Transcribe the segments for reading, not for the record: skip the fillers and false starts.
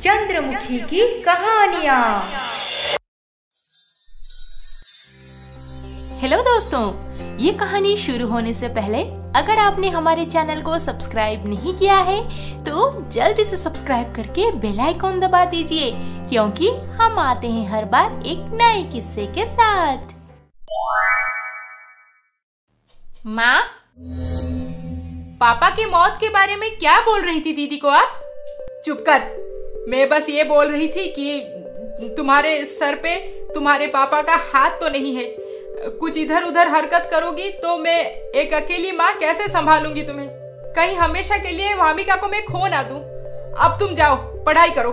चंद्रमुखी की कहानियाँ। हेलो दोस्तों, ये कहानी शुरू होने से पहले अगर आपने हमारे चैनल को सब्सक्राइब नहीं किया है तो जल्दी से सब्सक्राइब करके बेल आइकॉन दबा दीजिए, क्योंकि हम आते हैं हर बार एक नए किस्से के साथ। माँ, पापा की मौत के बारे में क्या बोल रही थी दीदी को आप? चुप कर। मैं बस ये बोल रही थी कि तुम्हारे सर पे तुम्हारे पापा का हाथ तो नहीं है। कुछ इधर उधर हरकत करोगी तो मैं एक अकेली माँ कैसे संभालूंगी तुम्हें? कहीं हमेशा के लिए वामिका को मैं खो ना दूं। अब तुम जाओ, पढ़ाई करो।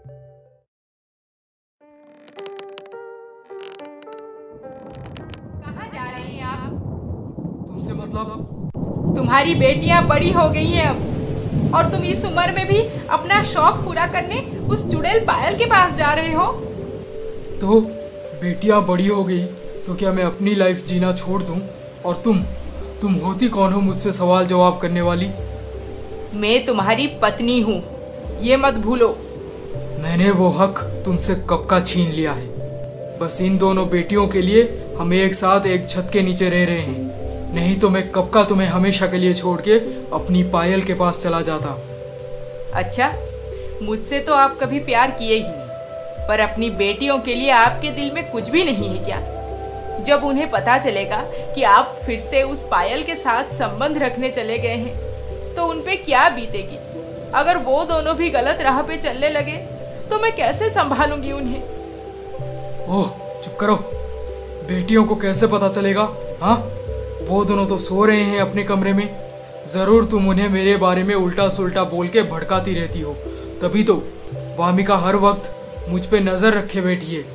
कहाँ जा रही हैं आप? तुमसे मतलब? तुम्हारी बेटियां बड़ी हो गई हैं अब, और तुम इस उम्र में भी अपना शौक पूरा करने उस चुड़ैल पायल के पास जा रहे हो। तो बेटियां बड़ी हो गई तो क्या मैं अपनी लाइफ जीना छोड़ दूं? और तुम होती कौन हो मुझसे सवाल जवाब करने वाली? मैं तुम्हारी पत्नी हूँ, ये मत भूलो। मैंने वो हक तुमसे कब का छीन लिया है। बस इन दोनों बेटियों के लिए हम एक साथ एक छत के नीचे रह रहे हैं, नहीं तो मैं कब का तुम्हें हमेशा के लिए छोड़ के अपनी पायल के पास चला जाता। अच्छा, मुझसे तो आप कभी प्यार किए ही नहीं, पर अपनी बेटियों के लिए आपके दिल में कुछ भी नहीं है क्या? जब उन्हें पता चलेगा कि आप फिर से उस पायल के साथ संबंध रखने चले गए हैं तो उन पे क्या बीतेगी? अगर वो दोनों भी गलत राह पे चलने लगे तो मैं कैसे संभालूंगी उन्हें? ओह, चुप करो। बेटियों को कैसे पता चलेगा? हाँ, वो दोनों तो सो रहे हैं अपने कमरे में। जरूर तुम उन्हें मेरे बारे में उल्टा सुल्टा बोल के भड़काती रहती हो, तभी तो वामिका हर वक्त मुझ पे नजर रखे बैठी है।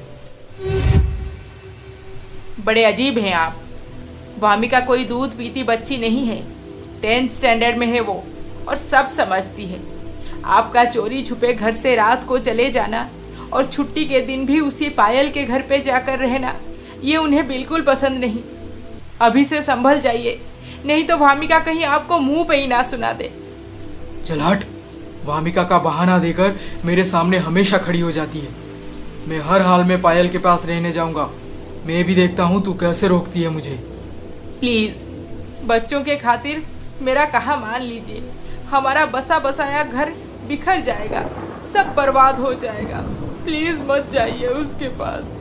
बड़े अजीब हैं आप। वामिका कोई दूध पीती बच्ची नहीं है। 10th स्टैंडर्ड में है वो और सब समझती है। आपका चोरी छुपे घर से रात को चले जाना और छुट्टी के दिन भी उसी पायल के घर पे जाकर रहना, ये उन्हें बिल्कुल पसंद नहीं। अभी से संभल जाइए, नहीं तो वामिका कहीं आपको मुंह पे ही ना सुना दे। चल हट। वामिका का बहाना देकर मेरे सामने हमेशा खड़ी हो जाती है। मैं हर हाल में पायल के पास रहने जाऊंगा। मैं भी देखता हूँ तू कैसे रोकती है मुझे। प्लीज, बच्चों के खातिर मेरा कहा मान लीजिए। हमारा बसा बसाया घर बिखर जाएगा, सब बर्बाद हो जाएगा। प्लीज मत जाइए उसके पास।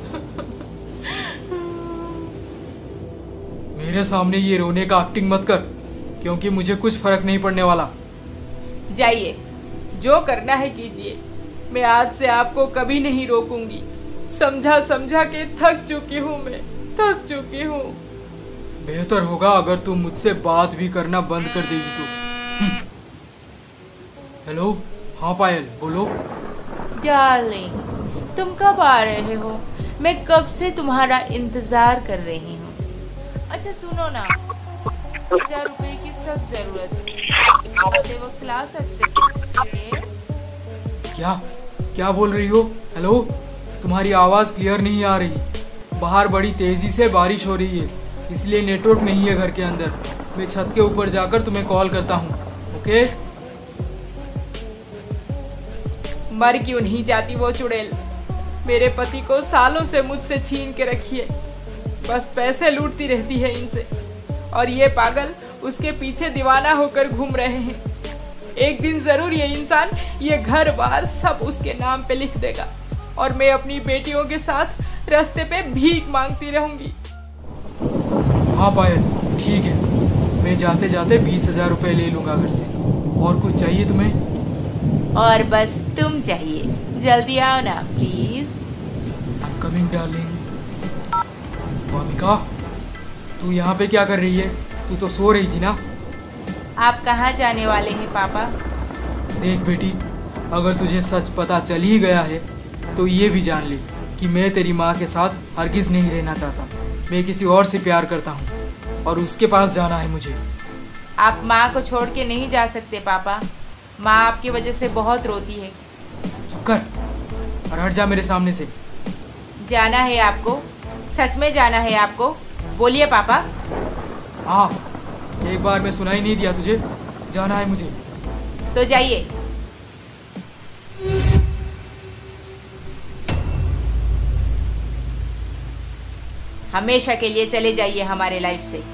मेरे सामने ये रोने का एक्टिंग मत कर, क्योंकि मुझे कुछ फर्क नहीं पड़ने वाला। जाइए, जो करना है कीजिए। मैं आज से आपको कभी नहीं रोकूंगी। समझा समझा के थक चुकी हूँ, मैं थक चुकी हूँ। बेहतर होगा अगर तुम मुझसे बात भी करना बंद कर देगी तो। हेलो, हाँ पायल, बोलो। डार्लिंग, तुम कब आ रहे हो? मैं कब से तुम्हारा इंतजार कर रही हूँ। अच्छा सुनो ना, 1000 रुपए की सख्त जरूरत है। आते वक्त ला सकते हैं? क्या बोल रही हो? हेलो, तुम्हारी आवाज क्लियर नहीं आ रही। बाहर बड़ी तेजी से बारिश हो रही है, इसलिए नेटवर्क नहीं है घर के अंदर। मैं छत के ऊपर जाकर तुम्हें कॉल करता हूँ, ओके? मर क्यों नहीं जाती वो चुड़ैल? मेरे पति को सालों से मुझसे छीन के रखी है। बस पैसे लूटती रहती है इनसे, और ये पागल उसके पीछे दीवाना होकर घूम रहे हैं। एक दिन जरूर ये इंसान ये घर बार सब उसके नाम पे लिख देगा, और मैं अपनी बेटियों के साथ रास्ते पे भीख मांगती रहूंगी। हाँ पायल, ठीक है। मैं जाते जाते 20,000 रुपए ले लूंगा घर से। और कुछ चाहिए तुम्हें? और बस तुम चाहिए। जल्दी आओ ना प्लीज। Coming darling. वामिका, तू यहाँ पे क्या कर रही है? तू तो सो रही थी ना? आप कहाँ जाने वाले हैं पापा? देख बेटी, अगर तुझे सच पता चल ही गया है तो ये भी जान ले कि मैं तेरी माँ के साथ हरगिज नहीं रहना चाहता। मैं किसी और से प्यार करता हूँ और उसके पास जाना है मुझे। आप माँ को छोड़ के नहीं जा सकते पापा। माँ आपकी वजह से बहुत रोती है। चुप कर और हट जा मेरे सामने से। जाना है आपको? सच में जाना है आपको? बोलिए पापा। हाँ, एक बार में सुनाई नहीं दिया तुझे? जाना है मुझे। तो जाइए। हमेशा के लिए चले जाइए हमारे लाइफ से।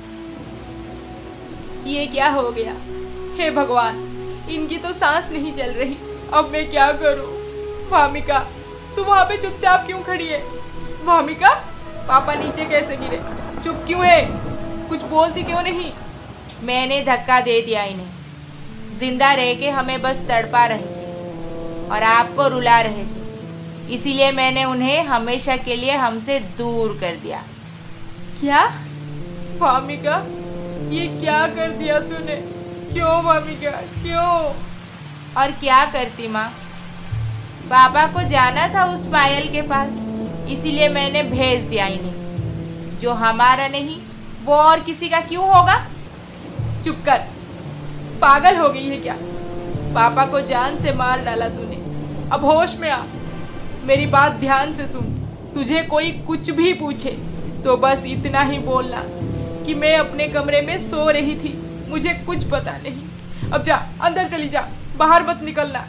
ये क्या हो गया? हे भगवान, इनकी तो सांस नहीं चल रही। अब मैं क्या करूं? भामिका, तू वहां पे चुपचाप क्यों खड़ी है? भामिका, पापा नीचे कैसे गिरे? चुप क्यों है? कुछ बोलती क्यों नहीं? मैंने धक्का दे दिया इन्हें। जिंदा रह के हमें बस तड़पा रहे थे और आपको रुला रहे थे, इसीलिए मैंने उन्हें हमेशा के लिए हमसे दूर कर दिया। क्या? भामिका, ये क्या कर दिया तूने? क्यों भामिका, क्यों? और क्या करती माँ? पापा को जाना था उस पायल के पास, इसीलिए मैंने भेज दिया इन्हें। जो हमारा नहीं वो और किसी का क्यों होगा? चुप कर, पागल हो गई है क्या? पापा को जान से मार डाला तूने। अब होश में आ, मेरी बात ध्यान से सुन। तुझे कोई कुछ भी पूछे तो बस इतना ही बोलना कि मैं अपने कमरे में सो रही थी, मुझे कुछ पता नहीं। अब जा, अंदर चली जा, बाहर मत निकलना।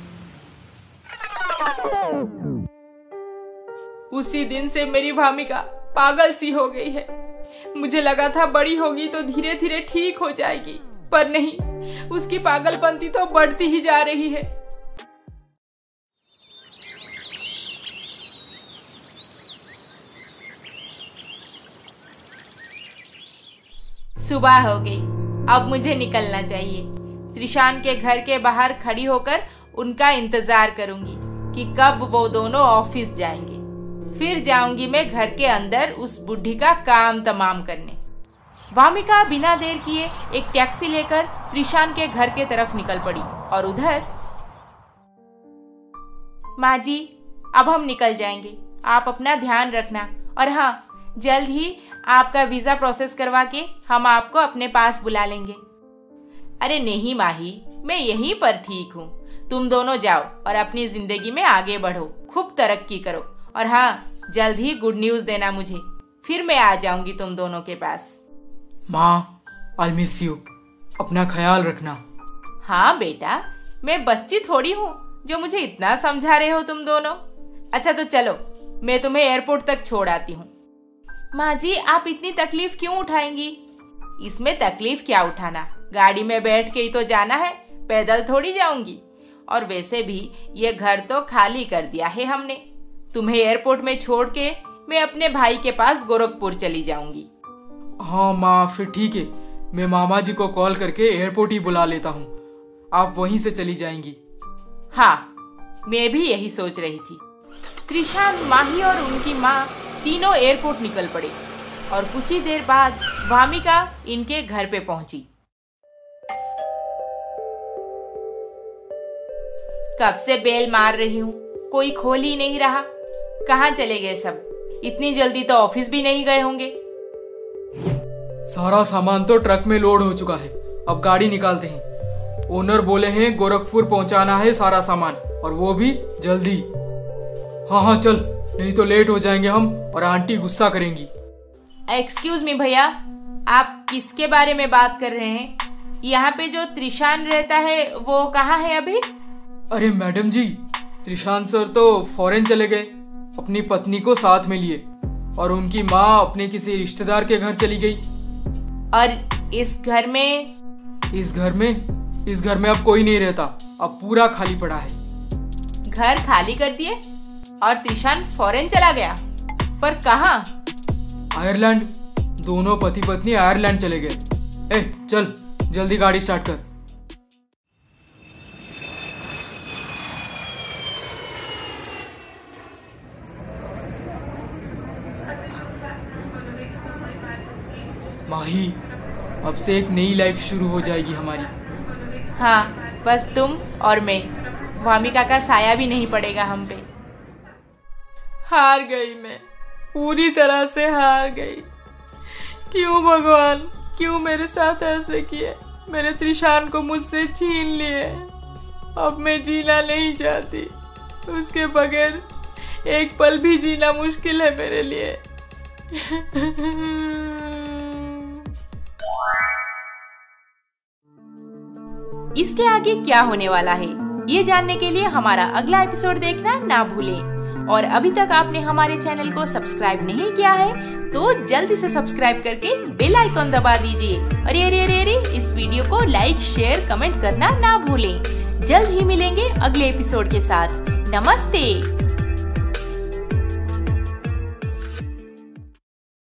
उसी दिन से मेरी भामिका पागल सी हो गई है। मुझे लगा था बड़ी होगी तो धीरे धीरे ठीक हो जाएगी, पर नहीं, उसकी पागलपंती तो बढ़ती ही जा रही है। सुबह हो गई, अब मुझे निकलना चाहिए। त्रिशान के घर के बाहर खड़ी होकर उनका इंतजार करूंगी कि कब वो दोनों ऑफिस जाएंगे। फिर जाऊंगी मैं घर के अंदर उस बुढ़ी का काम तमाम करने। भामिका बिना देर किए एक टैक्सी लेकर त्रिशान के घर के तरफ निकल पड़ी और उधर, माँ जी, अब हम निकल जाएंगे, आप अपना ध्यान रखना। और हाँ, जल्द ही आपका वीजा प्रोसेस करवा के हम आपको अपने पास बुला लेंगे। अरे नहीं माही, मैं यहीं पर ठीक हूँ। तुम दोनों जाओ और अपनी जिंदगी में आगे बढ़ो, खूब तरक्की करो। और हाँ, जल्द ही गुड न्यूज देना मुझे, फिर मैं आ जाऊंगी तुम दोनों के पास। माँ, आई मिस यू, अपना ख्याल रखना। हाँ बेटा, मैं बच्ची थोड़ी हूँ जो मुझे इतना समझा रहे हो तुम दोनों। अच्छा तो चलो, मैं तुम्हें एयरपोर्ट तक छोड़ आती हूँ। माँ जी, आप इतनी तकलीफ क्यों उठाएंगी? इसमें तकलीफ क्या उठाना, गाड़ी में बैठ के ही तो जाना है, पैदल थोड़ी जाऊंगी। और वैसे भी ये घर तो खाली कर दिया है हमने। तुम्हें एयरपोर्ट में छोड़ के मैं अपने भाई के पास गोरखपुर चली जाऊंगी। हाँ माँ, फिर ठीक है, मैं मामा जी को कॉल करके एयरपोर्ट ही बुला लेता हूँ, आप वहीं से चली जाएंगी। हाँ, मैं भी यही सोच रही थी। त्रिशान, माही और उनकी माँ तीनों एयरपोर्ट निकल पड़े और कुछ ही देर बाद भामिका इनके घर पे पहुंची। कब से बेल मार रही हूँ, कोई खोल ही नहीं रहा। कहाँ चले गए सब? इतनी जल्दी तो ऑफिस भी नहीं गए होंगे। सारा सामान तो ट्रक में लोड हो चुका है, अब गाड़ी निकालते हैं। ओनर बोले हैं गोरखपुर पहुंचाना है सारा सामान, और वो भी जल्दी। हाँ हाँ चल, नहीं तो लेट हो जाएंगे हम और आंटी गुस्सा करेंगी। एक्सक्यूज मी भैया, आप किसके बारे में बात कर रहे हैं? यहाँ पे जो त्रिशान रहता है वो कहाँ है अभी? अरे मैडम जी, त्रिशान सर तो फॉरेन चले गए, अपनी पत्नी को साथ में लिए, और उनकी माँ अपने किसी रिश्तेदार के घर चली गई। और इस घर में अब कोई नहीं रहता, अब पूरा खाली पड़ा है। घर खाली कर दिए और त्रिशान फॉरेन चला गया? पर कहाँ? आयरलैंड। दोनों पति पत्नी आयरलैंड चले गए। चल जल्दी गाड़ी स्टार्ट कर। माही, अब से एक नई लाइफ शुरू हो जाएगी हमारी। हाँ, बस तुम और मैं। भामिका का साया भी नहीं पड़ेगा हम पे। हार गई मैं, पूरी तरह से हार गई। क्यों भगवान, क्यों मेरे साथ ऐसे किए? मेरे त्रिशान को मुझसे छीन लिए। अब मैं जीना नहीं चाहती, उसके बगैर एक पल भी जीना मुश्किल है मेरे लिए। इसके आगे क्या होने वाला है, ये जानने के लिए हमारा अगला एपिसोड देखना ना भूलें। और अभी तक आपने हमारे चैनल को सब्सक्राइब नहीं किया है तो जल्दी से सब्सक्राइब करके बेल आइकॉन दबा दीजिए। अरे अरे अरे अरे, इस वीडियो को लाइक, शेयर, कमेंट करना ना भूलें। जल्द ही मिलेंगे अगले एपिसोड के साथ। नमस्ते।